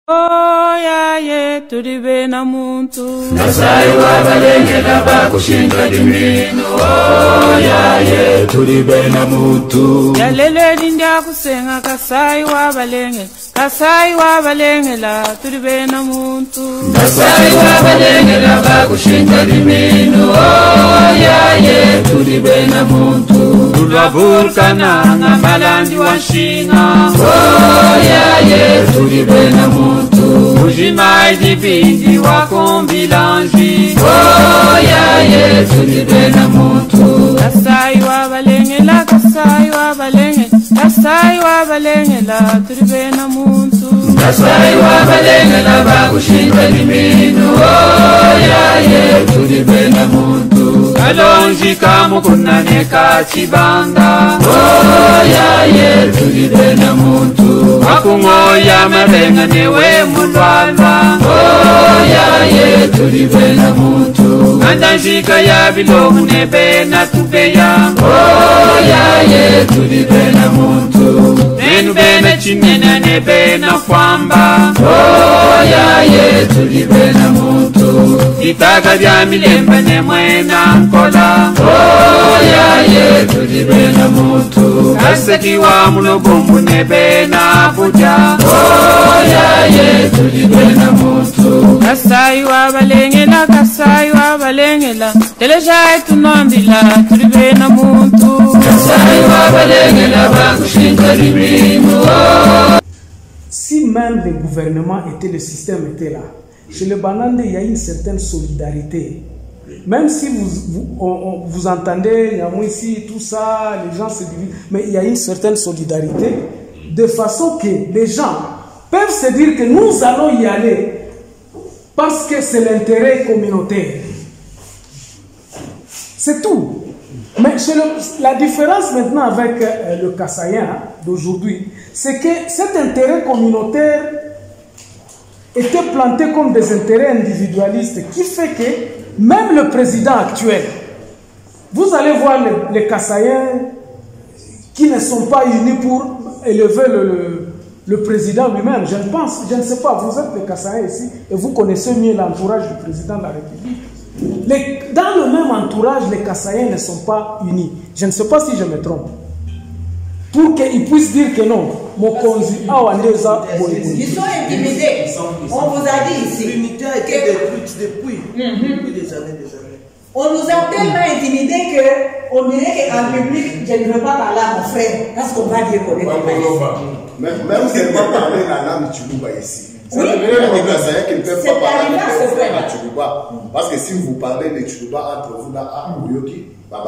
Oh ya ye tulibe na muntu Nasai wa balenge laba kushinda dimino. Oh ya ye tulibe na muntu. ya lele dinda kusenga kasai wa balenge la tulibe na muntu. Nasai wa balenge laba kushinda dimino. Oh ya ye tulibe na muntu. Tulabulkana nga malandi wa nshinga. Oh ya ye tulibe na muntu. Ujimai dibindi wa kombilanji. Oh ya ye tulibe na muntu. Kasai wa balenge la tulibe na muntu. Nasai wa balenge laba kushinda dimino. Oh ya ye tulibe na muntu. Kalonji kamukunane kachibanda. Oh ya ye tulibe na muntu. Wakungoya marenga newe mulwalwa. Oh ya ye tulibe na muntu. Andanjika ya bilomu nebe na tubeya. Oh ya ye tulibe na muntu. Nenu bena chinena nebe na kwamba. Oh ya ye tulibe na muntu. Itaga vya milemba ne mwena nkola. Oh ya ye tulibe na muntu. Kaseki wa mulobombu nebe na buja. Oh ya ye tulibe na muntu. Kasai wa balengela teleja etunombila tulibe na muntu. Nasai wa balenge laba kushinda dimino. Si même le gouvernement était, le système était là, chez le Banande, il y a une certaine solidarité. Même si vous entendez, ici, tout ça, les gens se divisent, mais il y a une certaine solidarité, de façon que les gens peuvent se dire que nous allons y aller parce que c'est l'intérêt communautaire. C'est tout. Mais la différence maintenant avec le Kassaïen d'aujourd'hui, c'est que cet intérêt communautaire était planté comme des intérêts individualistes, qui fait que même le président actuel, vous allez voir les Kassaïens qui ne sont pas unis pour élever le président lui-même. Je ne sais pas, vous êtes les Kassaïens ici et vous connaissez mieux l'entourage du président de la République. Dans le même entourage, les Kassaïens ne sont pas unis. Je ne sais pas si je me trompe. Pour qu'ils puissent dire que non, Mokonzi, Awandeza, ils sont intimidés. On vous a dit ici. L'unité a été détruite depuis des années. On nous a tellement intimidés qu'on dirait qu'en public, je ne veux pas parler à mon frère. Parce qu'on va dire qu'on est des Même si elle va parler la langue Tchoulouba ici. Oui. C'est les Kassaïens qui ne peuvent pas parler à de Tchoulouba. Parce que si vous parlez de Tchoulouba entre vous là, à Ouyoki,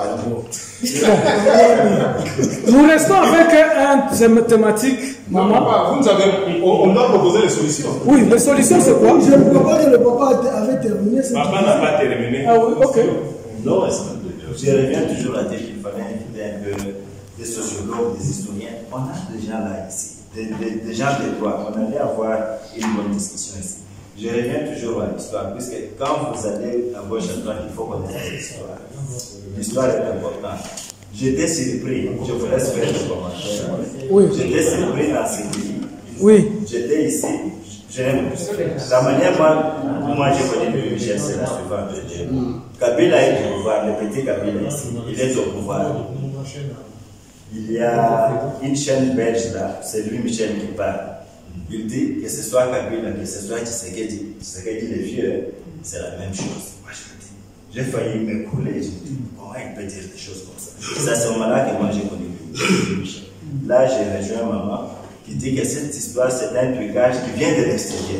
nous restons avec une thématique. Maman. Vous nous avez, on doit proposer les solutions. Oui, les solutions c'est quoi? Je ne crois pas que le papa avait terminé. Papa n'a pas terminé. Ah oui, ok. Non, je reviens toujours à dire qu'il fallait inviter un peu des sociologues, des historiens. On a des gens là ici, des gens de droit. On allait avoir une bonne discussion ici. Je reviens toujours à l'histoire, puisque quand vous allez à gauche à droite, il faut connaître l'histoire. L'histoire est importante. J'étais surpris, je vous laisse faire le commentaire. Oui. J'étais surpris dans ce pays. Oui. J'étais ici. La manière moi j'ai connu Michel, c'est la suivante. Kabila est au pouvoir, le petit Kabila ici, il est au pouvoir. Il y a une chaîne belge là, c'est lui Michel qui parle. Il dit que ce soit Kabila, que ce soit Tshisekedi les vieux, c'est la même chose. Moi je me dis, j'ai failli me couler, je me dis, comment il peut dire des choses comme ça? C'est à ce moment-là que moi j'ai connu Michel. Là j'ai rejoint maman qui dit que cette histoire c'est un trucage qui vient de l'extérieur.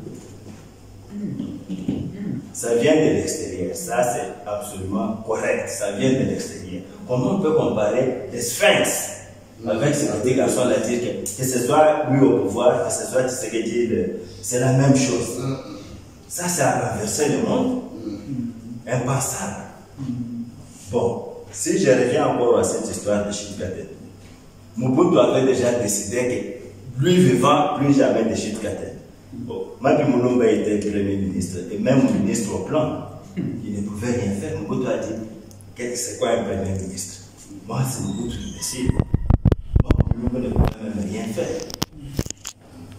Ça vient de l'extérieur, ça c'est absolument correct, ça vient de l'extérieur. Comment on peut comparer les sphinx avec ce petit garçon-là, dire que ce soit lui au pouvoir, que ce soit Tshisekedi, c'est la même chose. Ça c'est à renverser le monde. Impensable. Bon, si je reviens encore à cette histoire de Chitkaten, Mobutu avait déjà décidé que lui vivant, plus jamais de Chitkaten. Bon, Mabi Moulumba était premier ministre et même ministre au plan, il ne pouvait rien faire. Mobutu a dit, c'est quoi un premier ministre? Moi, c'est Mobutu qui décide. Bon, Moulumba ne pouvait même rien faire.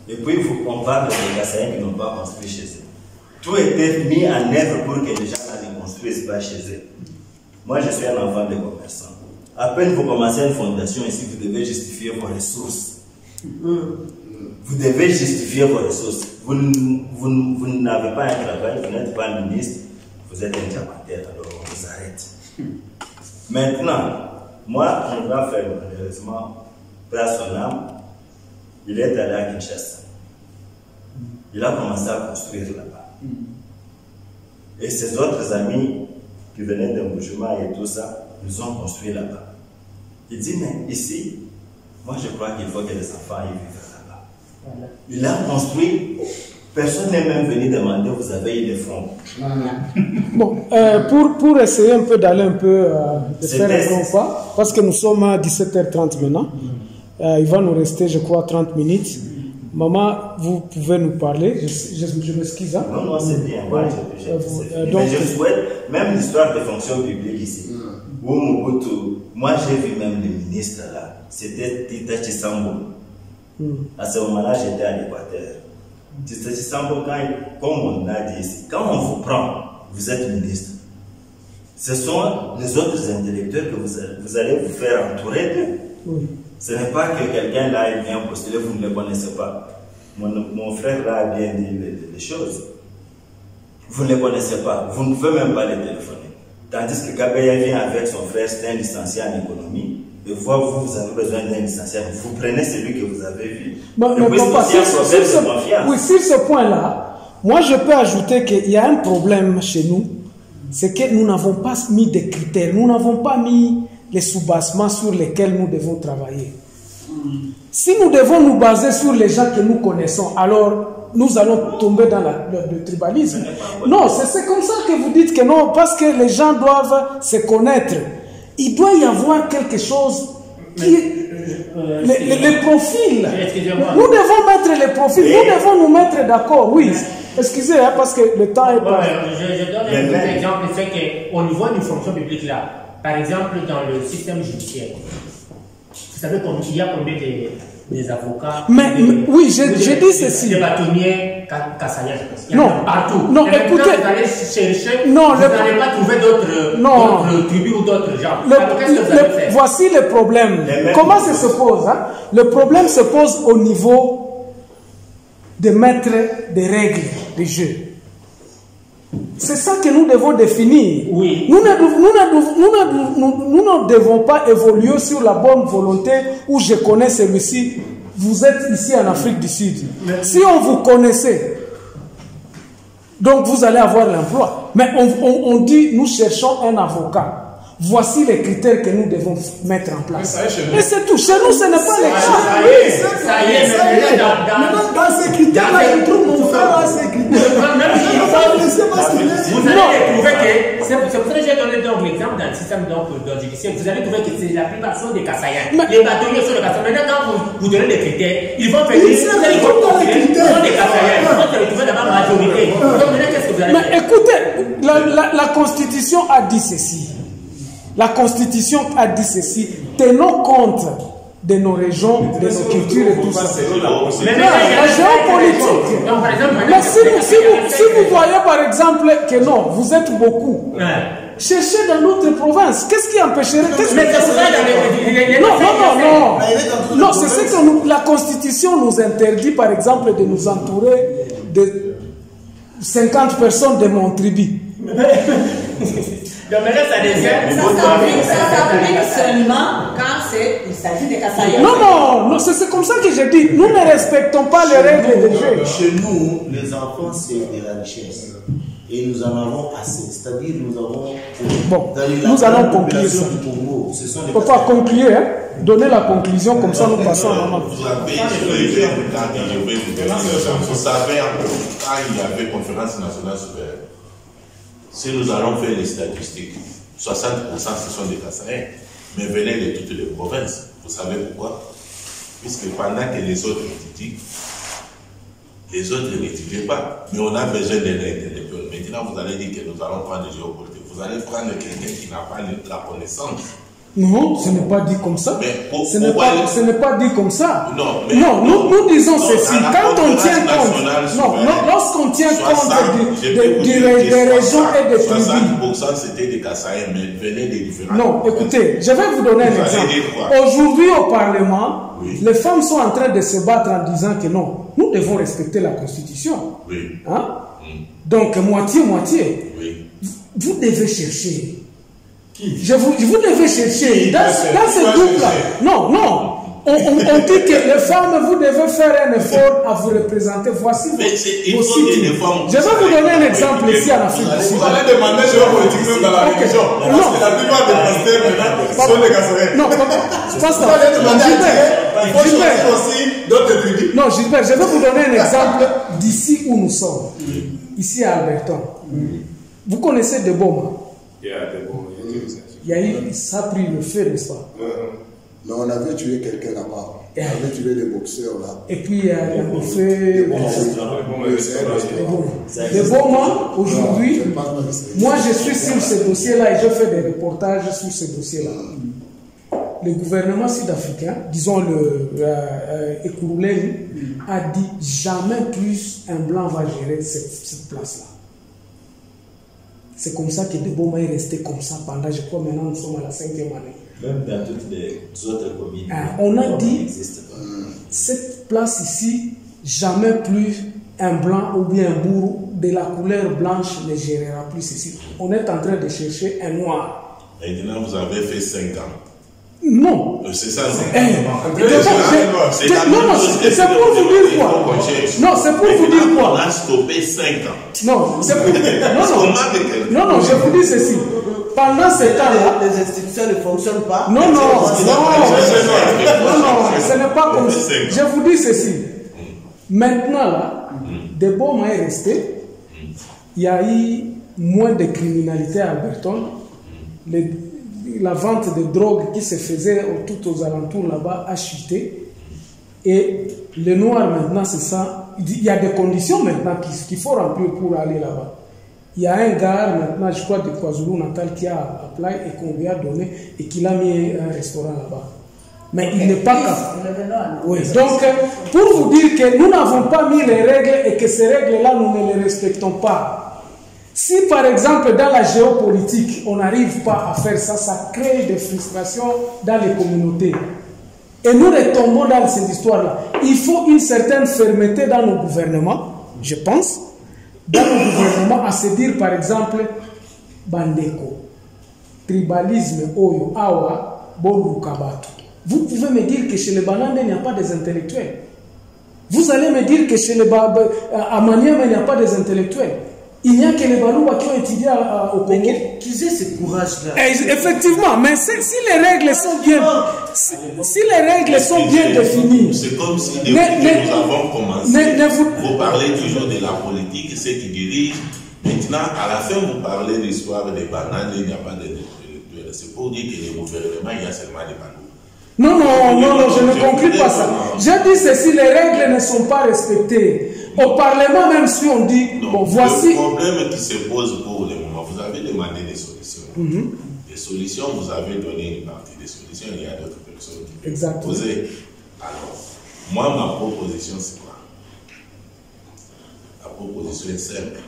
Et puis, on parle des Kassaïens qui n'ont pas construit chez eux. Tout était mis en œuvre pour que les gens ne construisent pas chez eux. Moi, je suis un enfant de commerçant. À peine vous commencez une fondation ici, vous devez justifier vos ressources. Vous devez justifier vos ressources. Vous n'avez pas un travail, vous n'êtes pas ministre, vous êtes un diamantaire, alors on vous arrête. Maintenant, moi, mon grand frère, malheureusement, perd son âme, il est allé à Kinshasa. Il a commencé à construire là-bas. Et ses autres amis qui venaient d'un bougement et tout ça, ils ont construit là-bas. Il dit, mais ici, moi je crois qu'il faut que les enfants y vivent là-bas. Voilà. Il a construit, personne n'est même venu demander, vous avez eu des fonds. Bon, pour essayer un peu d'aller un peu, de faire un grand pas, parce que nous sommes à 17h30 maintenant, il va nous rester, je crois, 30 minutes. Maman, vous pouvez nous parler, je m'excuse. Hein? Non, c'est bien, moi mais je souhaite, même l'histoire de fonction publique ici, où Mobutu, moi j'ai vu même le ministre là, c'était Tita Chisambo. À ce moment-là, j'étais à l'Équateur. Tita Chisambo, comme on a dit ici, quand on vous prend, vous êtes ministre. Ce sont les autres intellectuels que vous allez vous faire entourer d'eux. Ce n'est pas que quelqu'un là, il vient postuler, vous ne le connaissez pas. Mon frère là a bien dit les choses. Vous ne les connaissez pas, vous ne pouvez même pas les téléphoner. Tandis que Kabaya vient avec son frère, c'est un licencié en économie. Et vous avez besoin d'un licencié. Vous prenez celui que vous avez vu. Bon, sur ce point-là, moi je peux ajouter qu'il y a un problème chez nous. C'est que nous n'avons pas mis des critères. Nous n'avons pas mis les sous-bassements sur lesquels nous devons travailler. Si nous devons nous baser sur les gens que nous connaissons, alors nous allons tomber dans le tribalisme. Non, c'est comme ça que vous dites que non, parce que les gens doivent se connaître. Il doit y avoir quelque chose qui... les profils. Nous devons mettre les profils, nous devons nous mettre d'accord, oui. Excusez, hein, parce que le temps est pas... Je donne un autre exemple, c'est qu'au niveau d'une fonction publique là, par exemple dans le système judiciaire, vous savez qu'il y a combien des avocats, oui, j'ai dit ceci. Des bâtonniers Kassaïens. Non, partout. Non, écoutez. Vous allez chercher, vous n'allez pas trouver d'autres tribus ou d'autres gens. Alors qu'est-ce que vous allez faire? Voici le problème. Comment ça se pose, hein? Le problème se pose au niveau de mettre des règles de jeu. C'est ça que nous devons définir. Oui. Nous ne devons pas évoluer sur la bonne volonté où je connais celui-ci. Vous êtes ici en Afrique du Sud. Si on vous connaissait, donc vous allez avoir l'emploi. Mais on dit, nous cherchons un avocat. Voici les critères que nous devons mettre en place. Et c'est tout. Chez nous, ce n'est pas les cas. Ça y est, dans ces critères-là, il trouve mon frère à ces critères. Vous allez trouver que, c'est pour ça que j'ai donné l'exemple dans le système judiciaire, vous allez trouver que la plupart sont des Kassaïens. Les bâtonniers sont des Kassaïens. Maintenant, quand vous donnez des critères, ils vont faire des Kassaïens. Ils vont se retrouver dans la majorité. Donc maintenant, qu'est-ce que vous allez faire? Mais écoutez, la Constitution a dit ceci. La Constitution a dit ceci. Tenons compte de nos régions, de nos cultures et tout ça. La géopolitique. Mais si vous voyez par exemple que non, vous êtes beaucoup, cherchez dans notre province. Qu'est-ce qui empêcherait? Non, c'est ce que la Constitution nous interdit par exemple de nous entourer de 50 personnes de mon tribu. Donc maintenant, ça s'applique seulement quand il s'agit des Kassaïens. Non, c'est comme ça que je dis. Nous ne respectons pas les règles de jeu. Chez nous, les enfants, c'est de la richesse. Et nous en avons assez. C'est-à-dire, nous avons... Bon, nous allons conclure ça. Il ne faut pas conclure, hein? Donner la conclusion, comme ça nous passons à maman. Vous savez, quand il y avait conférence nationale supérieure, si nous allons faire les statistiques, 60% ce sont des Kassaïens, mais venez de toutes les provinces. Vous savez pourquoi? Puisque pendant que les autres étudient, les autres n'étudient pas. Mais on a besoin d'un intellectuel. Maintenant, vous allez dire que nous allons prendre des géopolitiques. Vous allez prendre quelqu'un qui n'a pas la connaissance Non, ce n'est pas dit comme ça. Ce n'est pas dit comme ça. Non, nous disons ceci. Quand on tient compte, lorsqu'on tient compte des régions et des tribus. 60% c'était des Kassaïens, mais venaient des différents. Non, écoutez, je vais vous donner un exemple. Aujourd'hui au Parlement, les femmes sont en train de se battre en disant que non, nous devons respecter la Constitution. Oui. Hein? Donc, moitié-moitié. Oui. Vous devez chercher. Vous devez chercher dans ce groupe-là. Non. On dit que les femmes, vous devez faire un effort à vous représenter. Voici vos sites. Je vais vous donner un exemple ici en Afrique du Sud. Vous allez demander géopolitique dans la religion. Parce que la plupart des pasteurs sont des Kassaïens. Non, Gilbert. Non, Gilbert, je vais vous donner un exemple d'ici où nous sommes. Ici à Alberton. Vous connaissez Deboma? Il y a eu, ça a pris le feu, n'est-ce pas? Non, on avait tué quelqu'un là-bas. On avait tué des boxeurs là. Et puis il y a le feu. Le Boma, aujourd'hui, moi je suis sur ce dossier-là et je fais des reportages sur ce dossier-là. Le gouvernement sud-africain, disons le Ekurhuleni, a dit jamais plus un blanc va gérer cette place-là. C'est comme ça que Deboma est resté comme ça pendant, je crois maintenant nous sommes à la 5e année. Même dans toutes les autres communes. On a dit, cette place ici, jamais plus un blanc ou bien un bourreau de la couleur blanche ne gérera plus ici. On est en train de chercher un noir. Maintenant, vous avez fait 5 ans. Non. C'est ça, non, c'est pour vous dire quoi? Non, c'est pour vous dire quoi? On a stoppé 5 ans. Non, c'est pour... Non, je vous dis ceci. Pendant ce temps-là, les institutions ne fonctionnent pas. Non, ce n'est pas comme ça. Je vous dis ceci. Maintenant, là, Deboma est resté. Il y a eu moins de criminalité à Alberton. La vente de drogue qui se faisait tout aux alentours là-bas a chuté. Et le noir maintenant, c'est ça. Il y a des conditions maintenant qu'il faut remplir pour aller là-bas. Il y a un gars maintenant, je crois, de KwaZulu-Natal qui a appelé et qu'on lui a donné et qu'il a mis un restaurant là-bas. Mais il n'est pas capable. Oui. Donc, pour vous dire que nous n'avons pas mis les règles et que ces règles-là, nous ne les respectons pas. Si par exemple dans la géopolitique, on n'arrive pas à faire ça, ça crée des frustrations dans les communautés. Et nous retombons dans cette histoire-là. Il faut une certaine fermeté dans nos gouvernements, je pense, dans nos gouvernements, à se dire par exemple, Bandeko, tribalisme, Oyo, Awa, Bolu, Kabatu. Vous pouvez me dire que chez les Banande, il n'y a pas des intellectuels. Vous allez me dire que chez les à Maniama, il n'y a pas des intellectuels. Il n'y a que les Balouba qui ont étudié au Congo. Qu'ils aient ce courage-là. Effectivement, mais si les règles sont bien, si les règles sont bien définies. C'est comme si depuis que nous avons commencé, vous parlez toujours de la politique, ceux qui dirigent. Maintenant, à la fin, vous parlez de l'histoire des bananes, il n'y a pas d'intellectuels. C'est pour dire que les gouvernements, il y a seulement des bananes. Non, je ne conclue pas ça. Je dis ceci, les règles ne sont pas respectées. Au Parlement, même si on dit, non, bon, voici... Le problème qui se pose pour le moment, vous avez demandé des solutions. Des solutions, vous avez donné une partie des solutions, il y a d'autres personnes qui peuvent poser. Alors, moi, ma proposition, c'est quoi? La proposition est simple.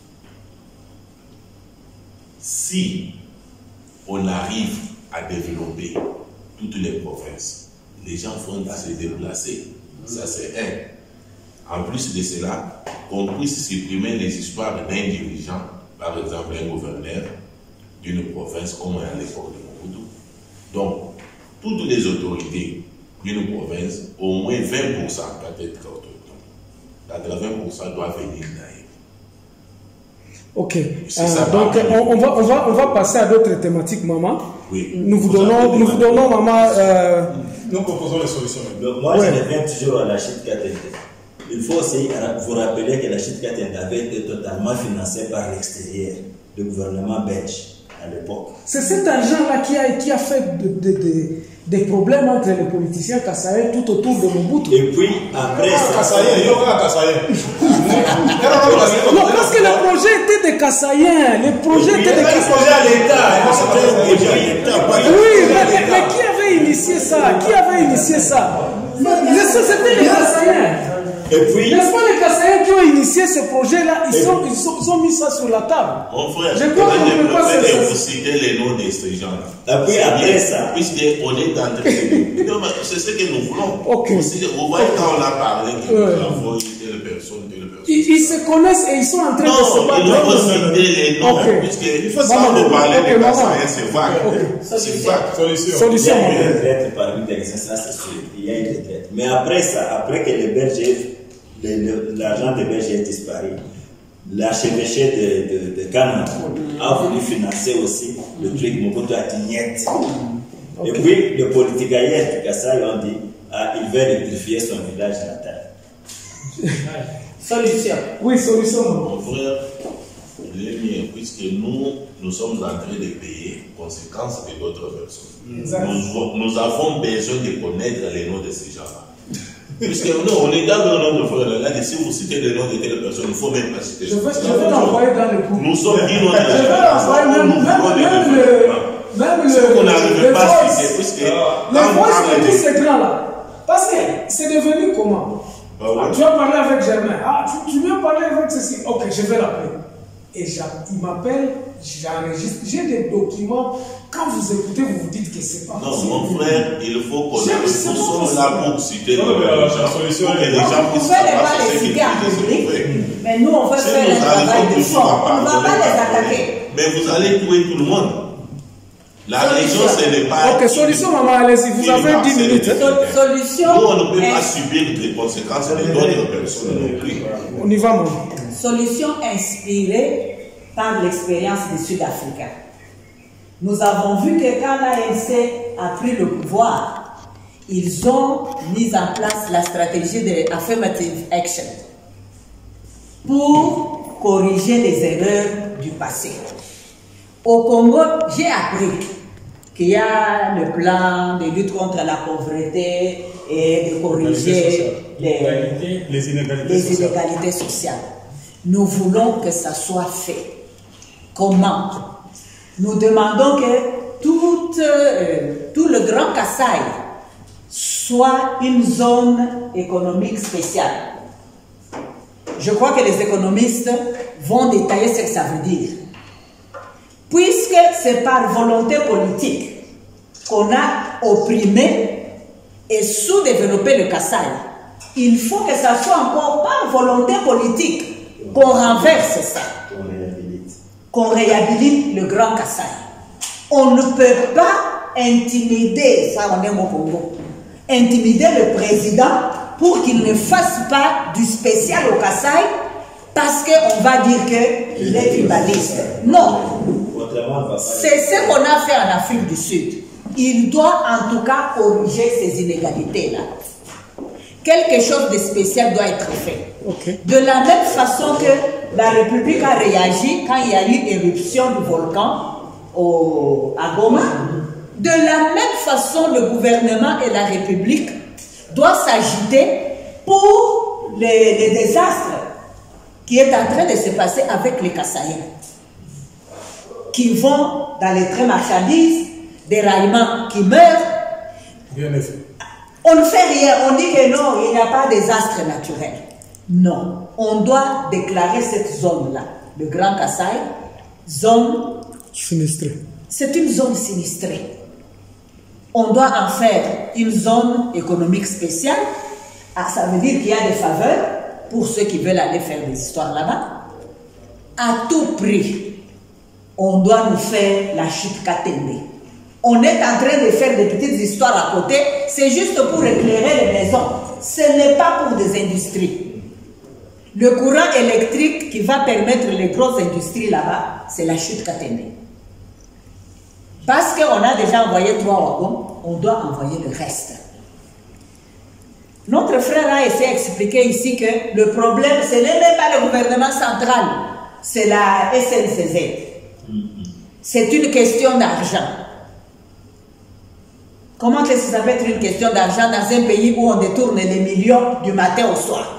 Si on arrive à développer toutes les provinces, les gens vont se déplacer. Ça, c'est un. En plus de cela, qu'on puisse supprimer les histoires d'un dirigeant, par exemple un gouverneur d'une province comme à l'époque de Mobutu. Donc, toutes les autorités d'une province, au moins 20% doivent être autonomes. 80% doivent venir d'ailleurs. Ok. Donc, on va passer à d'autres thématiques, maman. Oui. Nous vous donnons, maman... Nous proposons les solutions. Moi, je reviens toujours à la chute Katende. Il faut aussi vous rappeler que la chute Katende avait été totalement financée par l'extérieur, le gouvernement belge, à l'époque. C'est cet argent-là qui a fait des problèmes entre les politiciens kassaïens tout autour de Mobutu. Et puis, après ça... Kassaïen, non, parce que les projets étaient des kassaïens. Les projets étaient des kassaïens. à l'État. Oui, mais qui avait initié ça? Qui avait initié ça? C'était les kassaïens. Et puis... N'est-ce pas les kassaïens qui ont initié ce projet-là? Ils ont mis ça sur la table. Mon frère, je crois qu'on ne peut pas vous citer les noms de ces gens-là. Et puis après ça... Puisqu'on est en train de... Non, mais c'est ce que nous voulons. Okay. Vous voyez quand on a parlé que nous avons telle personne, telle personne. Ils se connaissent et ils sont en train de se battre. Non, il faut citer les noms. Puisque sans nous parler de Kassaïens, c'est vague. C'est vague. Solution. Il y a une retraite parmi les ça c'est sûr. Il y a une retraite. Mais après ça, après que les bergers, l'argent des bergers a disparu, l'archevêché de Ghana a voulu financer aussi le truc Mobutu a dit niet. Et puis, les politiciens du Kassai ont dit il veut rectifier son village natal. Solution. Oui, solution. Mon frère, puisque nous sommes en train de payer conséquences de d'autres personnes. Nous avons besoin de connaître les noms de ces gens-là. Puisque on est dans le nom de frère là, si vous citez le nom de telle personne, il ne faut même pas citer. Je vais l'envoyer dans le groupe. Nous sommes dit notre. Je vais l'envoyer même le. On n'arrive pas à citer, puisque. Les voices de tous ces grands-là. Parce que c'est devenu comment? Tu as parlé avec Germain. Tu viens parler avec ceci. Ok, je vais l'appeler. Et il m'appelle, j'enregistre. J'ai des documents. Quand vous écoutez, vous vous dites que c'est pas possible. Non, mon frère, il faut qu'on nous sommes là pour citer les gens. Pour que les gens puissent savoir ce qu'ils disent. Mais nous, on va faire un travail de fond. On ne va pas les attaquer. Mais vous allez tuer tout le monde. La région, ce n'est pas... Ok, solution, maman, allez-y, vous avez 10 minutes. Solution... Nous, on ne peut pas subir les conséquences de d'autres personnes non plus. On y va, maman. Solution inspirée par l'expérience des Sud-Africains. Nous avons vu que quand l'ANC a pris le pouvoir, ils ont mis en place la stratégie de affirmative action pour corriger les erreurs du passé. Au Congo, j'ai appris qu'il y a le plan de lutte contre la pauvreté et de corriger les inégalités sociales. Nous voulons que ça soit fait. Comment? Nous demandons que tout le Grand Kassai soit une zone économique spéciale. Je crois que les économistes vont détailler ce que ça veut dire. Puisque c'est par volonté politique qu'on a opprimé et sous-développé le Kassai, il faut que ça soit encore par volonté politique qu'on renverse ça, qu'on réhabilite le Grand Kassai. On ne peut pas intimider, ça on aime au Congo, intimider le président pour qu'il ne fasse pas du spécial au Kassai parce qu'on va dire qu'il est tribaliste. Non. C'est ce qu'on a fait en Afrique du Sud. Il doit en tout cas corriger ces inégalités-là. Quelque chose de spécial doit être fait. Okay. De la même façon que la République a réagi quand il y a eu éruption du volcan à Goma, de la même façon le gouvernement et la République doivent s'agiter pour les désastres qui est en train de se passer avec les Kassaïens, qui vont dans les trains marchandises, des raillements qui meurent. Rien n'est fait. On ne fait rien, on dit que non, il n'y a pas de désastre naturel. Non, on doit déclarer cette zone-là, le Grand Kassai, zone sinistrée. C'est une zone sinistrée. On doit en faire une zone économique spéciale. Ça veut dire qu'il y a des faveurs pour ceux qui veulent aller faire des histoires là-bas. À tout prix, on doit nous faire la chute Katende. On est en train de faire des petites histoires à côté, c'est juste pour éclairer les maisons. Ce n'est pas pour des industries. Le courant électrique qui va permettre les grosses industries là-bas, c'est la chute Katende. Parce qu'on a déjà envoyé 3 wagons, on doit envoyer le reste. Notre frère a essayé d'expliquer ici que le problème, ce n'est même pas le gouvernement central, c'est la SNCZ. c'est une question d'argent. Comment est-ce que ça peut être une question d'argent dans un pays où on détourne les millions du matin au soir?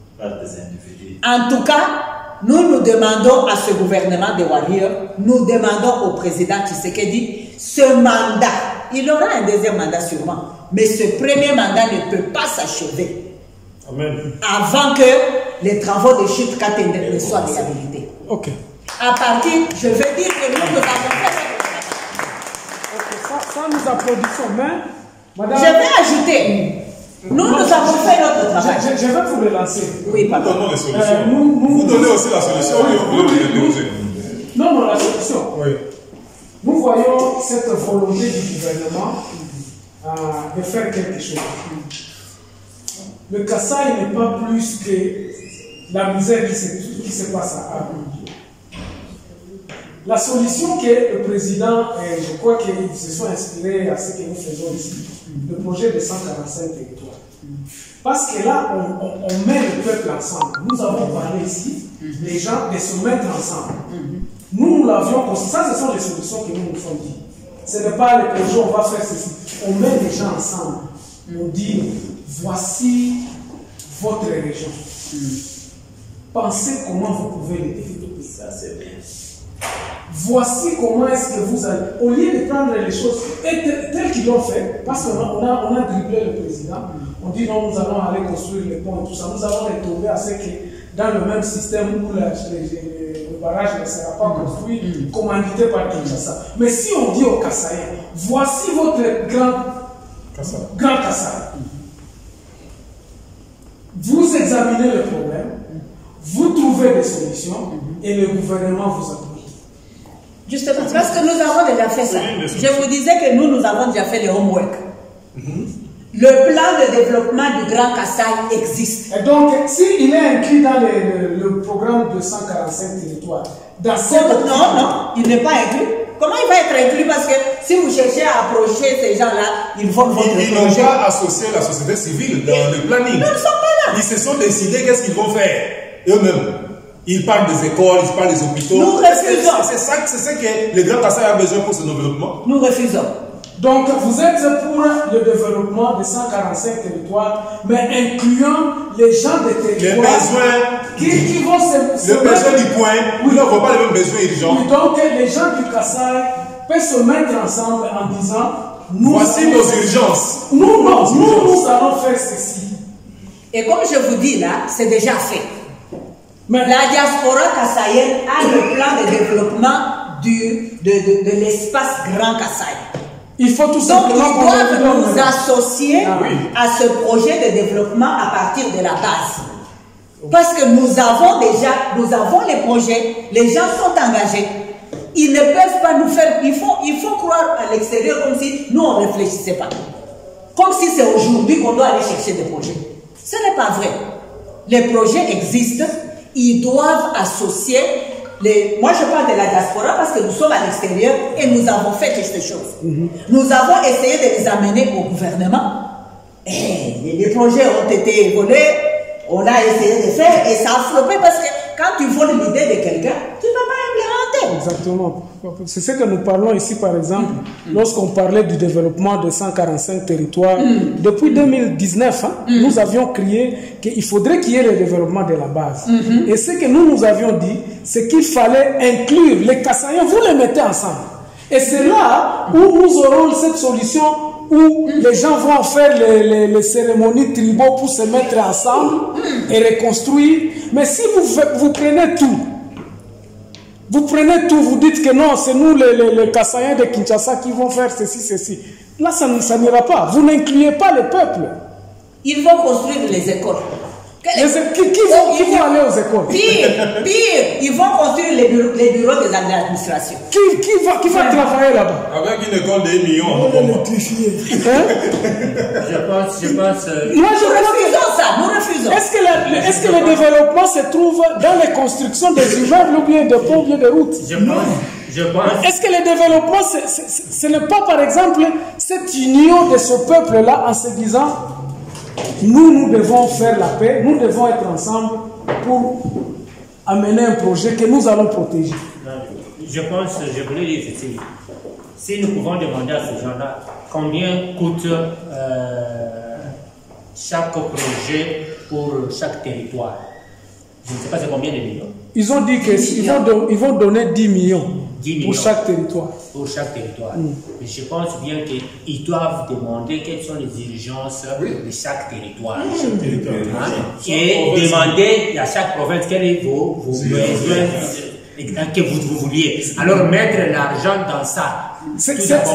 En tout cas, nous demandons à ce gouvernement de Warriors, nous demandons au président Tshisekedi, ce mandat, il aura un deuxième mandat sûrement, mais ce premier mandat ne peut pas s'achever avant que les travaux de chute Katende ne soient réhabilités. Ok. À partir, je veux dire que nous avons fait ça nous applaudissons, mais madame... Je vais ajouter, nous avons fait notre travail. Je vais vous relancer. Oui, papa. Nous donnons les solutions. Vous donnez aussi la solution. Non, la solution. Oui. Nous voyons cette volonté du gouvernement de faire quelque chose. Le Kasaï n'est pas plus que la misère qui se passe à Abidjan. La solution que le président, et je crois qu'ils se sont inspirés à ce que nous faisons ici, le projet de 145 territoires. Parce que là, on met le peuple ensemble. Nous avons parlé ici, les gens, de se mettre ensemble. Nous l'avions construit. Ça, ce sont les solutions que nous nous sommes dit. Ce n'est pas le projet, on va faire ceci. On met les gens ensemble. On dit, voici votre région. Pensez comment vous pouvez les développer. Ça, c'est bien. Voici comment est-ce que vous allez, au lieu de prendre les choses telles qu'ils l'ont fait, parce qu'on a dribblé le président, on dit non, nous allons aller construire les ponts et tout ça, nous allons retourner à ce que dans le même système où le barrage ne sera pas construit, commandité par Kinshasa. Mais si on dit aux Kasaïens, voici votre grand Kasaï, vous examinez le problème, vous trouvez des solutions et le gouvernement vous appuie. Justement, parce que nous avons déjà fait ça. Je vous disais que nous avons déjà fait le homework. Le plan de développement du Grand Kasaï existe. Et donc, s'il est inclus dans le programme de 145 territoires, non, il n'est pas inclus. Comment il va être inclus? Parce que si vous cherchez à approcher ces gens-là, ils vont votre projet. Ils n'ont pas associé la société civile dans le planning. Ils ne sont pas là. Ils se sont décidés qu'est-ce qu'ils vont faire eux-mêmes. Ils parlent des écoles, ils parlent des hôpitaux. Nous refusons. C'est ça que le Grand Kasaï a besoin pour ce développement. Nous refusons. Donc, vous êtes pour le développement de 145 territoires, mais incluant les gens des territoires. Les besoins qui vont se le besoin du point, oui, ils n'ont pas les mêmes besoins urgents. Oui, donc, les gens du Kasaï peuvent se mettre ensemble en disant voici nos urgences. Nous allons faire ceci. Et comme je vous dis là, c'est déjà fait. Mais la diaspora kassaïenne a le plan de développement de l'espace Grand Kasaï. Il faut tout simplement. Donc, ils doivent nous associer à ce projet de développement à partir de la base. Parce que nous avons les projets, les gens sont engagés. Ils ne peuvent pas nous faire. Il faut croire à l'extérieur comme si nous on ne réfléchissait pas. Comme si c'est aujourd'hui qu'on doit aller chercher des projets. Ce n'est pas vrai. Les projets existent. Ils doivent associer moi je parle de la diaspora parce que nous sommes à l'extérieur et nous avons fait quelque chose. Nous avons essayé de les amener au gouvernement et les projets ont été volés, on a essayé de faire et ça a floppé parce que quand tu voles l'idée de quelqu'un, tu ne peux pas implémenter. Exactement. C'est ce que nous parlons ici par exemple, lorsqu'on parlait du développement de 145 territoires. Depuis 2019, nous avions crié qu'il faudrait qu'il y ait le développement de la base. Et ce que nous avions dit, c'est qu'il fallait inclure les Kassaïens, vous les mettez ensemble. Et c'est là où nous aurons cette solution où les gens vont faire les cérémonies tribaux pour se mettre ensemble et reconstruire. Mais si vous prenez tout, vous dites que non, c'est nous les Kassaïens de Kinshasa qui vont faire ceci. Là, ça n'ira pas. Vous n'incluez pas le peuple. Ils vont construire les écoles. Qui vont aller aux écoles? Pire, ils vont construire les bureaux des administrations. Qui va travailler là-bas? Avec une école de 1 million. Je pense. Nous refusons ça, nous refusons. Est-ce que le développement se trouve dans les constructions des immeubles ou bien des ponts ou bien des routes? Je pense. Est-ce que le développement, ce n'est pas par exemple cette union de ce peuple-là en se disant nous devons faire la paix, nous devons être ensemble pour amener un projet que nous allons protéger. je pense, je voulais dire ceci. Si nous pouvons demander à ces gens-là combien coûte chaque projet pour chaque territoire, je ne sais pas c'est combien de millions. Ils ont dit qu'ils vont donner 10 millions, pour chaque territoire. Pour chaque territoire. Mais je pense bien qu'ils doivent demander quelles sont les exigences de chaque territoire. Et demander à chaque province quels sont vos besoins que vous vouliez. Alors mettre l'argent dans ça. Ça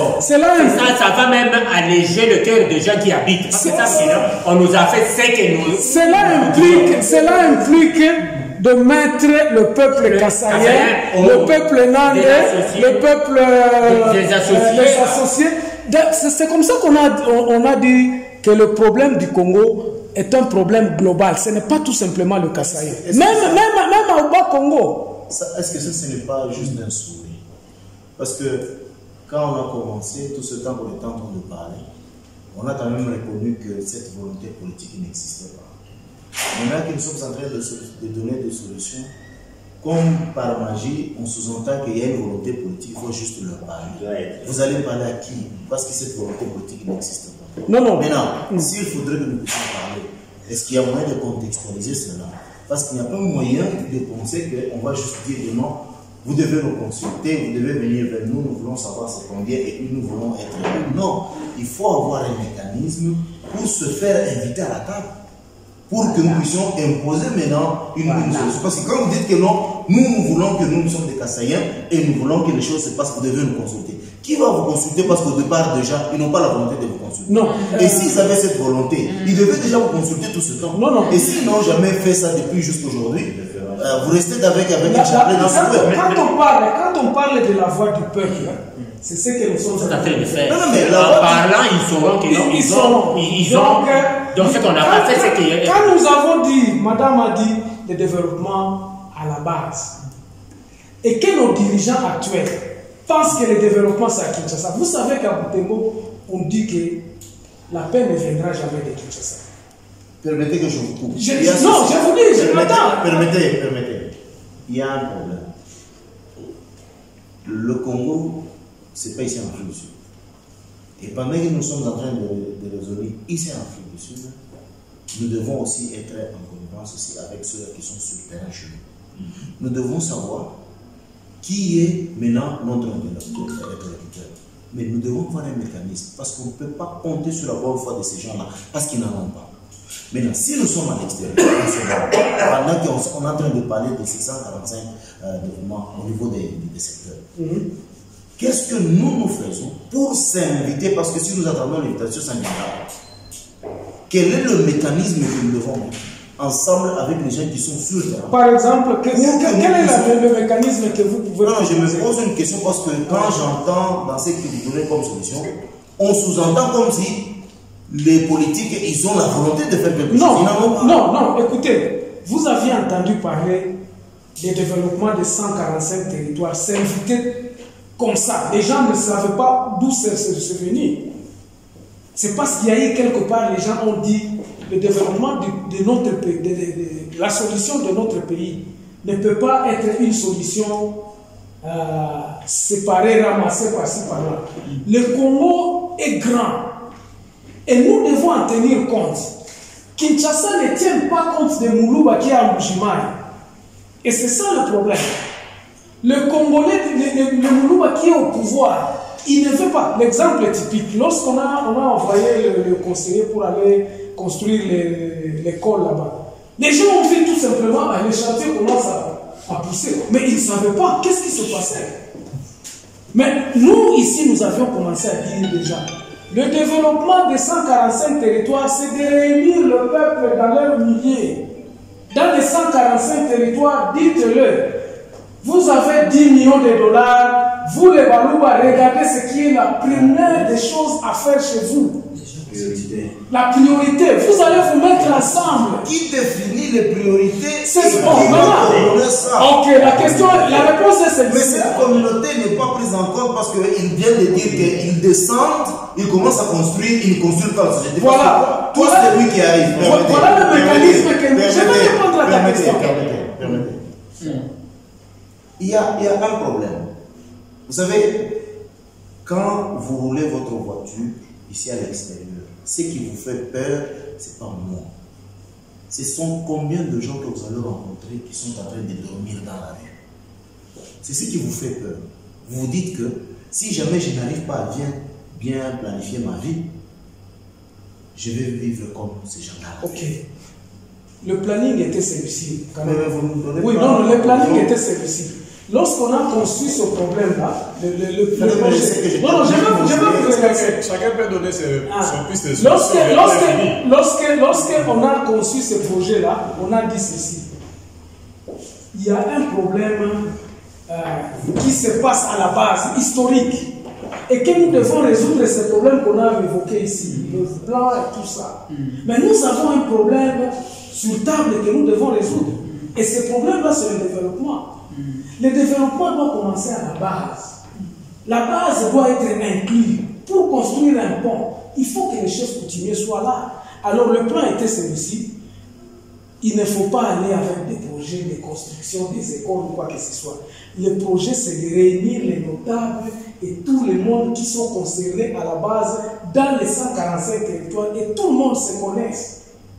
va même alléger le cœur des gens qui habitent. Parce que ça, sinon, on nous a fait ce que nous... Cela implique de mettre le peuple kassaïen, le peuple nandais, le peuple les associés. C'est comme ça qu'on a dit que le problème du Congo est un problème global. Ce n'est pas tout simplement le kassaïen. Même au Bas-Congo. Est-ce que ce n'est pas juste un sourire? Parce que quand on a commencé, tout ce temps qu'on était en train de parler, on a quand même reconnu que cette volonté politique n'existait pas. Maintenant que nous sommes en train de donner des solutions, comme par magie, on sous-entend qu'il y a une volonté politique, il faut juste leur parler. Vous allez parler à qui? Parce que cette volonté politique n'existe pas. Non. Maintenant, s'il faudrait que nous puissions parler, est-ce qu'il y a moyen de contextualiser cela? Parce qu'il n'y a pas moyen de penser qu'on va juste dire non, vous devez nous consulter, vous devez venir vers nous, nous voulons savoir ce qu'on dit et nous voulons être là. Non, il faut avoir un mécanisme pour se faire inviter à la table. Pour que nous puissions imposer maintenant une solution. Parce que quand vous dites que non, nous voulons que nous sommes des Kassaïens et nous voulons que les choses se passent, vous devez nous consulter. Qui va vous consulter? Parce qu'au départ, déjà, ils n'ont pas la volonté de vous consulter. Non. Et s'ils avaient cette volonté, ils devaient déjà vous consulter tout ce temps. Non. Et s'ils n'ont jamais fait ça depuis jusqu'aujourd'hui, vous restez avec un chapelet dans ce peuple. Quand on parle de la voix du peuple, c'est ce que nous sommes en train de faire. En parlant, ils sauront qu'ils ont. Donc ce qu'on a pas fait, c'est que... Quand nous avons dit, madame a dit, le développement à la base, et que nos dirigeants actuels pensent que le développement c'est à Kinshasa, vous savez qu'à Butembo, on dit que la paix ne viendra jamais de Kinshasa. Permettez que je vous coupe. Non, je vous dis, je m'attends. Permettez. Il y a un problème. Le Congo, c'est pas ici en Afrique du Sud. Et pendant que nous sommes en train de raisonner ici en Afrique du Sud, nous devons aussi être en connivence aussi avec ceux qui sont sur le terrain chez nous. Nous devons savoir qui est maintenant notre interlocuteur. Mais nous devons avoir un mécanisme parce qu'on ne peut pas compter sur la bonne foi de ces gens-là parce qu'ils n'en ont pas. Maintenant, si nous sommes à l'extérieur, pendant qu'on est en train de parler de 645 développements au niveau des secteurs, qu'est-ce que nous faisons pour s'inviter? Parce que si nous attendons l'invitation, ça n'ira pas. Quel est le mécanisme que nous devons mettre ensemble avec les gens qui sont sur le terrain? Par exemple, quel est le mécanisme que vous pouvez... Non, je me pose une question parce que quand j'entends dans ce que vous donnez comme solution, on sous-entend comme si les politiques, ils ont la volonté de faire quelque chose. Non, écoutez, vous aviez entendu parler des développements de 145 territoires s'inviter comme ça. Les gens ne savaient pas d'où c'est venu. C'est parce qu'il y a eu quelque part, les gens ont dit le développement de notre pays, la solution de notre pays ne peut pas être une solution séparée, ramassée par-ci par-là. Le Congo est grand. Et nous devons en tenir compte. Kinshasa ne tient pas compte de Moulouba qui est à Moujimaï. Et c'est ça le problème. Le Congolais, le Moulouba qui est au pouvoir, il ne veut pas. L'exemple typique, lorsqu'on a envoyé le conseiller pour aller construire l'école là-bas, les gens ont vu tout simplement, les chantiers commencent à pousser. Mais ils ne savaient pas qu'est-ce qui se passait. Mais nous, ici, nous avions commencé à dire déjà, le développement des 145 territoires, c'est de réunir le peuple dans leur milieu. Dans les 145 territoires, dites-le, vous avez 10 millions de dollars, vous les Balouba, regardez ce qui est la première des choses à faire chez vous. La priorité, vous allez vous mettre ensemble. Qui définit les priorités? C'est bon, ok, la réponse est celle-ci. Mais cette communauté n'est pas prise en compte parce qu'il vient de dire qu'ils descendent, ils commencent à construire, ils ne construisent pas la société. Voilà. Tout c'est lui qui arrive. Voilà le mécanisme que je vais répondre à ta question. Il y a un problème. Vous savez, quand vous roulez votre voiture ici à l'extérieur, ce qui vous fait peur, ce n'est pas moi. Ce sont combien de gens que vous allez rencontrer qui sont en train de dormir dans la rue. C'est ce qui vous fait peur. Vous vous dites que si jamais je n'arrive pas à bien planifier ma vie, je vais vivre comme ces gens-là. Ok. Le planning était celui-ci. Oui, non, le planning était celui-ci. Lorsqu'on a construit ce problème-là, le projet... Non, je vais vous expliquer. Chacun peut donner son piste de solution. Lorsqu'on a conçu ce projet-là, on a dit ceci. Il y a un problème qui se passe à la base, historique, et que nous devons résoudre ce problème qu'on a évoqué ici, le plan et tout ça. Mais nous avons un problème sur table que nous devons résoudre. Et ce problème-là, c'est le développement. Le développement doit commencer à la base. La base doit être inclue. Pour construire un pont, il faut que les chefs coutumiers soient là. Alors le plan était celui-ci. Il ne faut pas aller avec des projets de construction des écoles ou quoi que ce soit. Le projet, c'est de réunir les notables et tout le monde qui sont concernés à la base dans les 145 territoires et tout le monde se connaisse.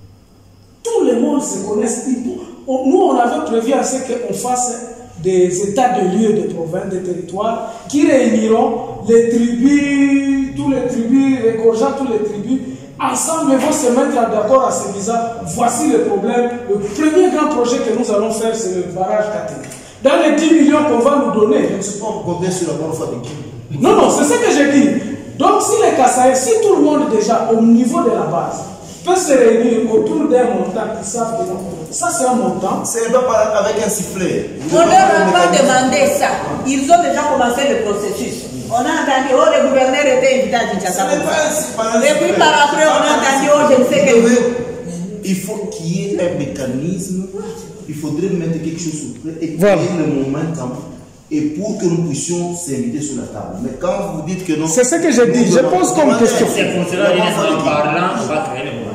Tout le monde se connaisse. Nous, on avait prévu à ce qu'on fasse des états de lieux de province, de territoires, qui réuniront les tribus, tous les tribus, regorgeant tous les tribus, ensemble vont se mettre d'accord à ce visa. Voici le problème. Le premier grand projet que nous allons faire, c'est le barrage Katanga. Dans les 10 millions qu'on va nous donner. Je ne sais pas combien sur la bonne foi de qui. Non, c'est ce que j'ai dit. Donc, si les Kassaïens, si tout le monde déjà au niveau de la base peut se réunir autour d'un montant qui savent que ça c'est un montant. C'est pas avec un sifflet. On leur a pas demandé ça. Ils ont déjà commencé le processus. On a entendu, oh, le gouverneur était invité à Kinshasa. Et puis par après, on a entendu, oh, je ne sais quel jour. Il faut qu'il y ait un mécanisme. Il faudrait mettre quelque chose sur le et créer le momentum. Et pour que nous puissions s'inviter sur la table. Mais quand vous dites que non. C'est ce que j'ai dit. Je pose comme question. C'est pour cela en parlant, on va créer le momentum.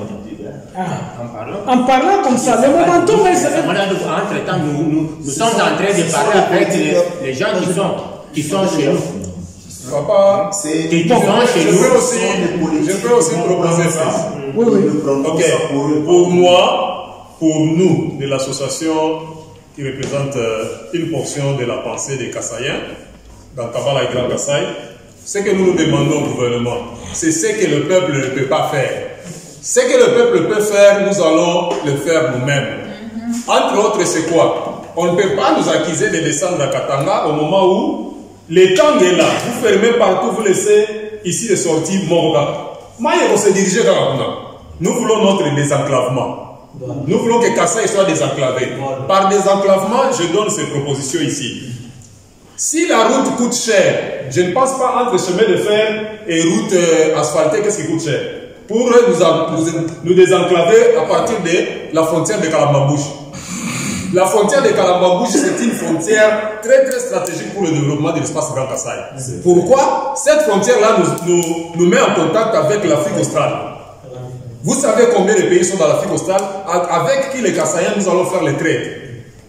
En parlant comme ça, le momentum, entre-temps, nous sommes en train de parler avec les gens qui sont chez nous. Papa, qui sont chez nous. Je peux aussi proposer ça. Oui. Ok. Pour moi, pour nous, de l'association qui représente une portion de la pensée des Kassaïens, dans Kabbalah et Grand Kassai, ce que nous demandons au gouvernement, c'est ce que le peuple ne peut pas faire. Ce que le peuple peut faire, nous allons le faire nous-mêmes. Entre autres, c'est quoi? On ne peut pas nous accuser de descendre à Katanga au moment où l'étang est là. Vous fermez partout, vous laissez ici les sorties Morga. Maïe, on se dirige vers Akuna. Nous voulons notre désenclavement. Nous voulons que Kassai soit désenclavé. Par désenclavement, je donne ces propositions ici. Si la route coûte cher, je ne pense pas entre chemin de fer et route asphaltée, qu'est-ce qui coûte cher? Pour nous désenclaver à partir de la frontière de Kalambambouche. La frontière de Kalambambouche, c'est une frontière très très stratégique pour le développement de l'espace Grand Kassai. Pourquoi? Cette frontière-là nous met en contact avec l'Afrique australe. Vous savez combien de pays sont dans l'Afrique australe? Avec qui les Kassaïens nous allons faire les traites?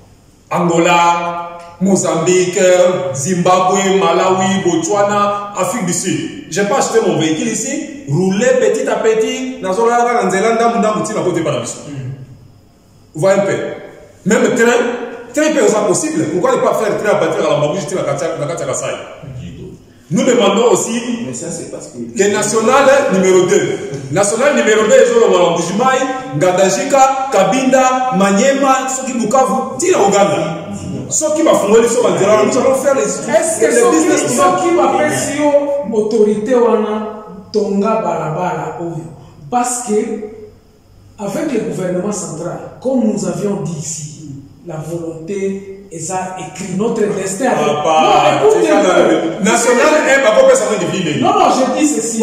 Angola, Mozambique, Zimbabwe, Malawi, Botswana, Afrique du Sud. Je n'ai pas acheté mon véhicule ici, rouler petit à petit, vous voyez un peu. Même train peut être possible. Pourquoi ne pas faire train à partir de la Mabouche, de la Kassai? Nous demandons aussi que national numéro 2. National numéro 2, ils ont le Malamboujimaï, Ngadajika, Kabinda, Manyema, Soki Bukavu, Tira Uganda. Ce qui va fonder sur la terre, nous allons faire les business. Ce qui va faire sur l'autorité, Tonga Barabara, parce que, avec le gouvernement central, comme nous avions dit ici, la volonté est écrit notre destin. Non, national est pas pour ça de vivre. Non, je dis ceci.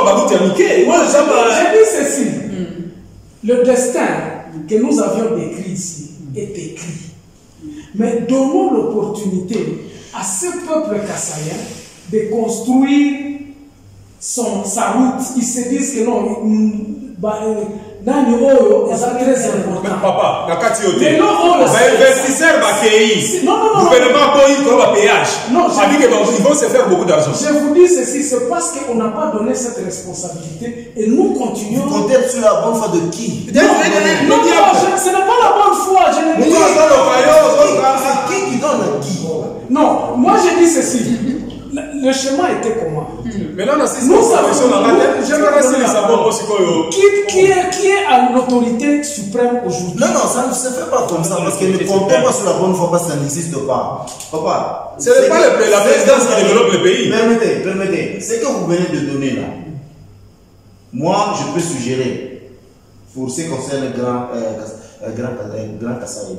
Je dis ceci. Le destin que nous avions décrit ici est écrit. Mais donnons l'opportunité à ce peuple kassaïen de construire sa route. Ils se disent que non, Nani Oyo, c'est très important. Papa, dans le cas Mais non, Oyo, investisseurs va non, gouvernement paye comme un péage. Non, ils vont se faire beaucoup d'argent. Je vous dis ceci, c'est parce qu'on n'a pas donné cette responsabilité et nous continuons. Vous comptez sur la bonne foi de qui? Non, ce n'est pas la bonne foi. Je ne dis pas. C'est qui donne à qui? Non, moi je dis ceci. Le chemin était comment? Maintenant, nous qui est à l'autorité suprême aujourd'hui? Non, ça ne se fait pas comme ça parce que ne comptez pas sur la bonne foi parce que ça n'existe pas. Papa, ce n'est pas la présidence qui développe le pays. Permettez. Ce que vous venez de donner là, moi je peux suggérer pour ce qui concerne le grand Kasaï,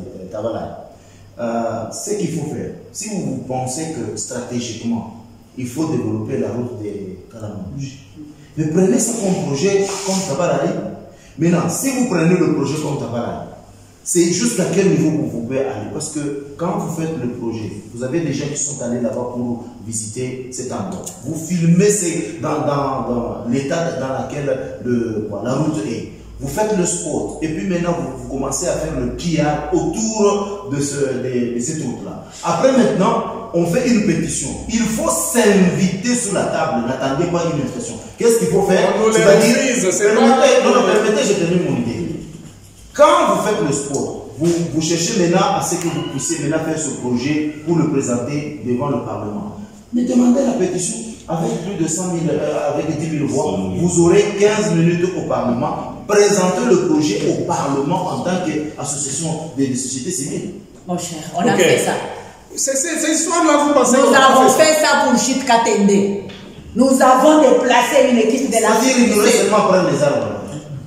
ce qu'il faut faire. Si vous pensez que stratégiquement, il faut développer la route des Kalamouji, mais prenez ça comme projet comme Tabarali. Maintenant, si vous prenez le projet comme Tabarali, c'est jusqu'à quel niveau vous pouvez aller. Parce que quand vous faites le projet, vous avez des gens qui sont allés là-bas pour visiter cet endroit. Vous filmez dans l'état dans lequel la route est. Vous faites le sport et puis maintenant vous commencez à faire le pillage autour de cette route-là. Après maintenant, on fait une pétition. Il faut s'inviter sur la table. N'attendez pas une invitation. Qu'est-ce qu'il faut faire? Permettez, je termine mon idée. Quand vous faites le sport, vous cherchez maintenant à ce que vous puissiez maintenant faire ce projet pour le présenter devant le Parlement. Mais demandez la pétition. Avec plus de 100 000, avec 10 000 voix, vous aurez 15 minutes au Parlement. Présentez le projet au Parlement en tant qu'association des sociétés civiles. Mon cher, on a fait ça. C'est histoire-là, vous pensez. Nous avons fait ça pour Chit Katende. Nous avons déplacé une équipe de la c'est-à-dire qu'il nous reste seulement prendre les arbres.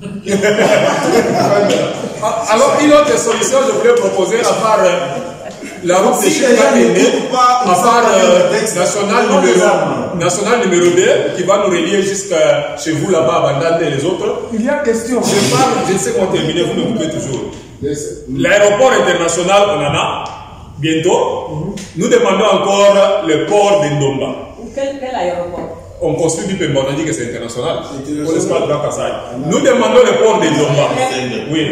Alors, une autre solution, je voulais proposer à part la route de Chit Katende, à part national numéro 2, qui va nous relier jusqu'à chez vous là-bas, à Bandande et les autres. Il y a question. Je ne sais comment terminer, vous me coupez toujours. L'aéroport international, on en a bientôt. Nous demandons encore le port d'Ndomba. Quel aéroport? On construit du Pemba, on a dit que c'est international. Pour l'espace Grand Kasaï. Nous demandons le port d'Ndomba. Oui.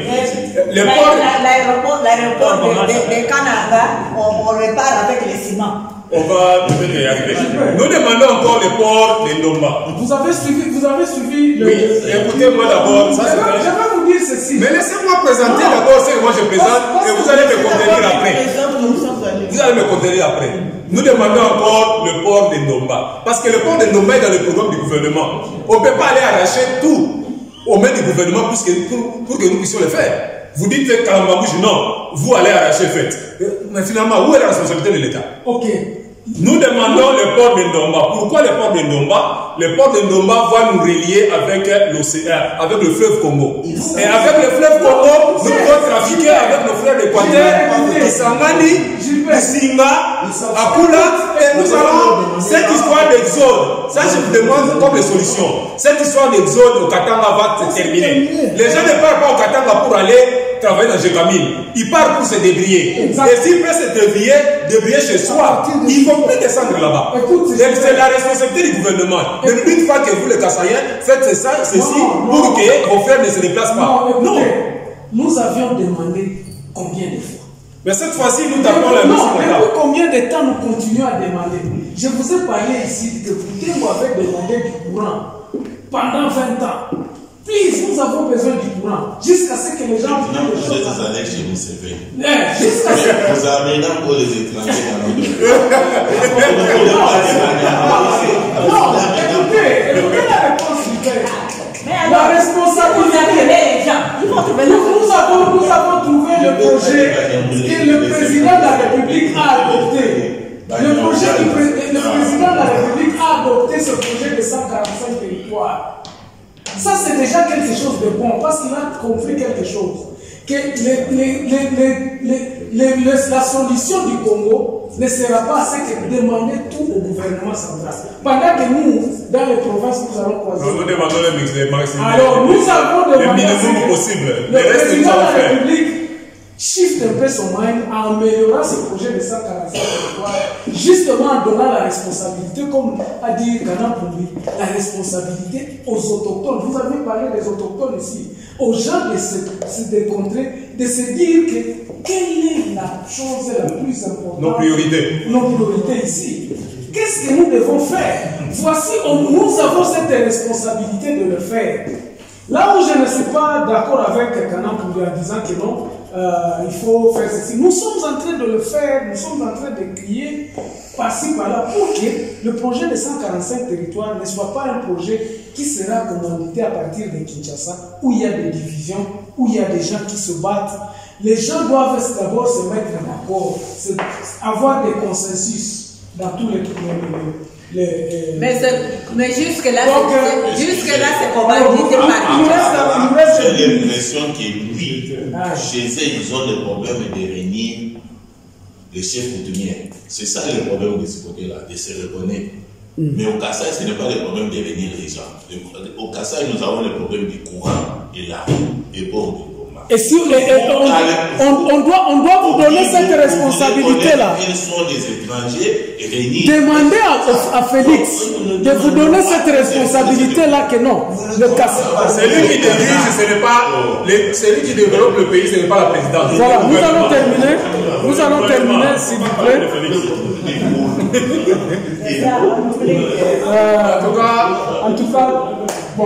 L'aéroport de Canada, on repart avec les ciments. On va peut-être y arriver. Nous demandons encore le port d'Ndomba. Vous avez suivi le... Oui, écoutez-moi d'abord. Je vais vous dire ceci. Mais laissez-moi présenter d'abord ce que moi je présente et vous allez me contenir après. Vous allez me contenir après. Nous demandons encore le port d'Ndomba. Parce que le port d'Ndomba est dans le programme du gouvernement. On ne peut pas aller arracher tout aux mains du gouvernement pour que nous puissions le faire. Vous dites que Kalambamouji, non, vous allez arracher, faites. Mais finalement, où est la responsabilité de l'État? Ok. Nous demandons le port d'Ndomba. Pourquoi le port d'Ndomba? Le port d'Ndomba va nous relier avec l'océan, avec le fleuve Congo. Et avec le fleuve Congo, nous pouvons trafiquer avec nos frères d'Équateur, Sangani, Singa, Akula, et nous allons, cette histoire d'exode, ça je vous demande comme solution, cette histoire d'exode au Katanga va se terminer. Les gens ne partent pas au Katanga pour aller travailler dans Jekamine. Ils partent pour se débrouiller. Et s'ils peuvent se débrouiller chez soi, ils ne vont plus descendre là-bas. C'est la responsabilité du gouvernement. Ne nous dites pas que vous, les Kassaïens, faites ceci pour que vos frères ne se déplacent pas. Non. Nous avions demandé combien de fois? Mais cette fois-ci, nous tapons la main sur la table. Depuis combien de temps nous continuons à demander? Je vous ai parlé ici que vous avez demandé du courant pendant 20 ans. Please, nous avons besoin du courant jusqu'à ce que les gens prennent les choses. Vous allez chez nous, c'est vrai. Jusqu'à ce que vous amenez encore les étrangers dans notre pays. Non, écoutez la réponse du père. La responsabilité. Nous avons trouvé le projet que le président de la République a adopté. Le président de la République a adopté ce projet de 145 territoires. Ça, c'est déjà quelque chose de bon, parce qu'il a compris quelque chose. Que la solution du Congo ne sera pas ce que demander tout au gouvernement central. Pendant que nous, dans les provinces, nous allons croiser. Nous demandons le maximum. Alors, nous avons demandé le minimum possible. Le président de la République shift un peu son mind en améliorant ce projet de 145 territoires, justement en donnant la responsabilité, comme a dit Ghana Poumbi, la responsabilité aux autochtones. Vous avez parlé des autochtones ici. aux gens de se décontrer, de se dire que quelle est la chose la plus importante. Nos priorités. Nos priorités ici. Qu'est-ce que nous devons faire? Voici, nous avons cette responsabilité de le faire. Là où je ne suis pas d'accord avec Kanan Koundé en disant que non, il faut faire ceci. Nous sommes en train de le faire, nous sommes en train de crier par-ci, par-là, pour que le projet de 145 territoires ne soit pas un projet qui sera commandité à partir de Kinshasa, où il y a des divisions, où il y a des gens qui se battent. Les gens doivent d'abord se mettre d'accord, avoir des consensus dans tous les mais jusque-là, c'est commandité par j'ai l'impression que lui, chez eux, ils ont le problème de réunir les chefs coutumiers. C'est ça le problème de ce côté-là, de se reconnaître. Mais au Kassai, ce n'est pas le problème de réunir les gens. Au Kassai, nous avons le problème du courant et la rue et bord du combat. Et si on doit vous donner cette responsabilité-là. Ils sont des étrangers réunis. Demandez à Félix de vous donner cette responsabilité-là que non. Le Kassai. C'est lui qui dirige, ce n'est pas. C'est lui qui développe le pays, ce n'est pas la présidence. Voilà, nous allons terminer. Nous allons terminer, s'il vous plaît. En tout cas, bon.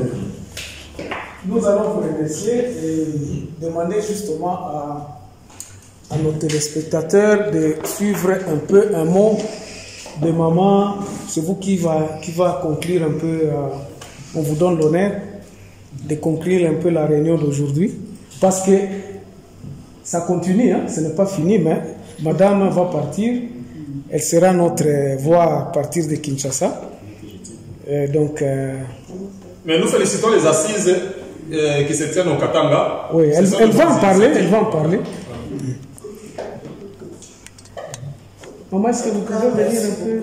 Nous allons vous remercier et demander justement à nos téléspectateurs de suivre un peu un mot de maman. C'est vous qui va conclure un peu, on vous donne l'honneur de conclure un peu la réunion d'aujourd'hui. Parce que ça continue, hein, ce n'est pas fini, mais madame va partir. Elle sera notre voix à partir de Kinshasa. Donc... mais nous félicitons les assises qui se tiennent au Katanga. Oui, elle va en parler, elle va en parler. Maman, est-ce que vous pouvez venir un peu?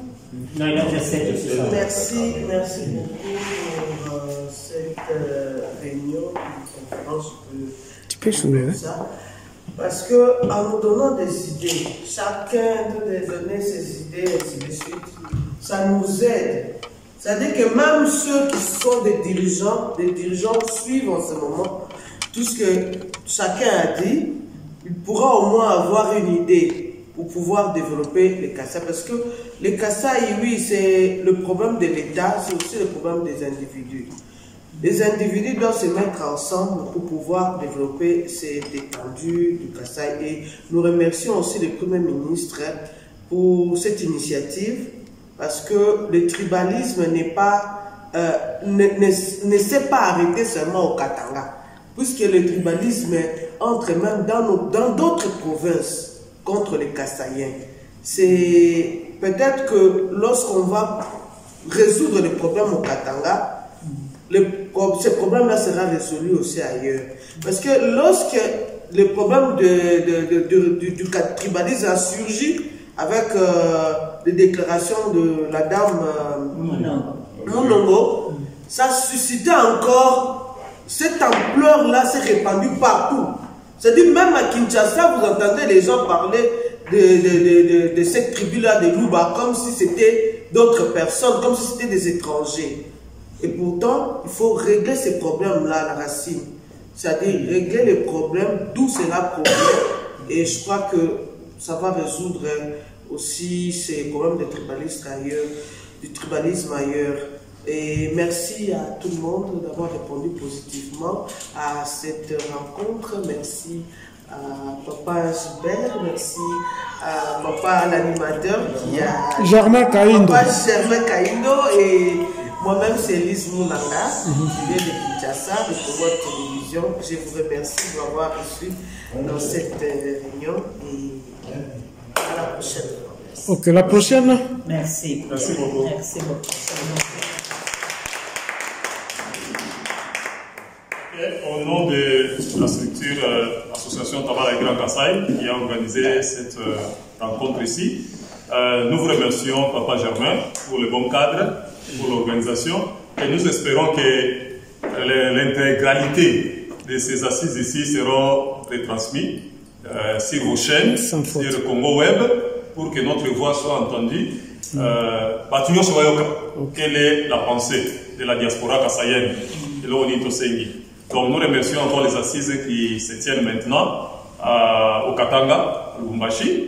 Merci beaucoup pour cette réunion, conférence. Tu peux sourire, hein? Parce que en nous donnant des idées, chacun doit donner ses idées, et ainsi de suite, ça nous aide. C'est-à-dire que même ceux qui sont des dirigeants suivent en ce moment tout ce que chacun a dit, il pourra au moins avoir une idée pour pouvoir développer les Kassai. Parce que les Kassai, oui, c'est le problème de l'État, c'est aussi le problème des individus. Les individus doivent se mettre ensemble pour pouvoir développer ces étendues du Kassai. Et nous remercions aussi le Premier ministre pour cette initiative. Parce que le tribalisme ne s'est pas arrêté seulement au Katanga, puisque le tribalisme entre même dans d'autres provinces contre les Kassaïens. C'est peut-être que lorsqu'on va résoudre les problèmes au Katanga, ce problème-là sera résolu aussi ailleurs. Parce que lorsque le problème du tribalisme a surgi avec les déclarations de la dame Monongo, ça suscitait encore, cette ampleur-là s'est répandue partout. C'est-à-dire même à Kinshasa, vous entendez les gens parler de cette tribu-là de Luba comme si c'était d'autres personnes, comme si c'était des étrangers. Et pourtant, il faut régler ces problèmes-là à la racine. C'est-à-dire régler les problèmes, d'où cela provient. Et je crois que ça va résoudre aussi ces problèmes de tribalisme ailleurs. Et merci à tout le monde d'avoir répondu positivement à cette rencontre. Merci à Papa Gilbert, merci à Papa l'animateur qui a... Germain Kaindo. Papa Germain Kaindo et moi-même c'est Lise Mounanga, qui vient de Kinshasa, de Congo Télévision. Je vous remercie de m'avoir reçu dans cette réunion et à la prochaine. Ok, la prochaine. Merci. Merci beaucoup. Merci beaucoup. Au nom de la structure Association Tabala et Grand Kassai qui a organisé cette rencontre ici, nous vous remercions, Papa Germain, pour le bon cadre, pour l'organisation, et nous espérons que l'intégralité de ces assises ici seront retransmises sur vos chaînes, sur Congo Web, pour que notre voix soit entendue. Quelle est la pensée de la diaspora kassaïenne de l'Onito Sengi? Donc nous remercions encore les assises qui se tiennent maintenant au Katanga, à Lubumbashi.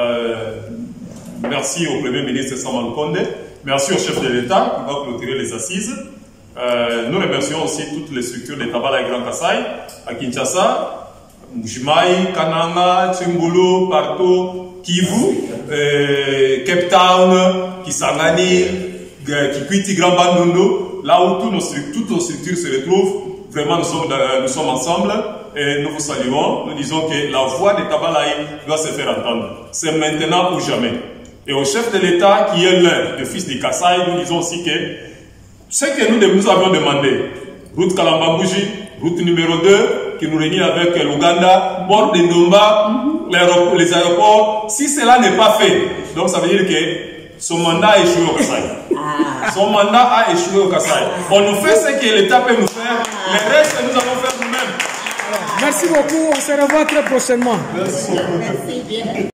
Merci au Premier ministre Samuel Konde. Merci au chef de l'État qui va clôturer les assises. Nous remercions aussi toutes les structures de Tabala et Grand Kasaï, à Kinshasa, Mujimai, Kananga, Tsimbulu, Parto, Kivu, Cape Town, Kisangani, Kikwiti, Grand Bandundu, là où toutes nos structures se retrouvent. Vraiment, nous sommes ensemble et nous vous saluons. Nous disons que la voix de Tabalaï doit se faire entendre. C'est maintenant ou jamais. Et au chef de l'État, qui est l'un des fils de Kasaï, nous disons aussi que ce que nous avions demandé, route Kalambambouji, route numéro 2, qui nous réunit avec l'Ouganda, bord de Ndomba, les aéroports, si cela n'est pas fait, donc ça veut dire que son mandat a échoué au Kasaï. Son mandat a échoué au Kasaï. On nous fait ce que l'État peut nous faire, le reste nous allons faire nous-mêmes. Merci beaucoup, on se revoit très prochainement. Merci. Merci bien.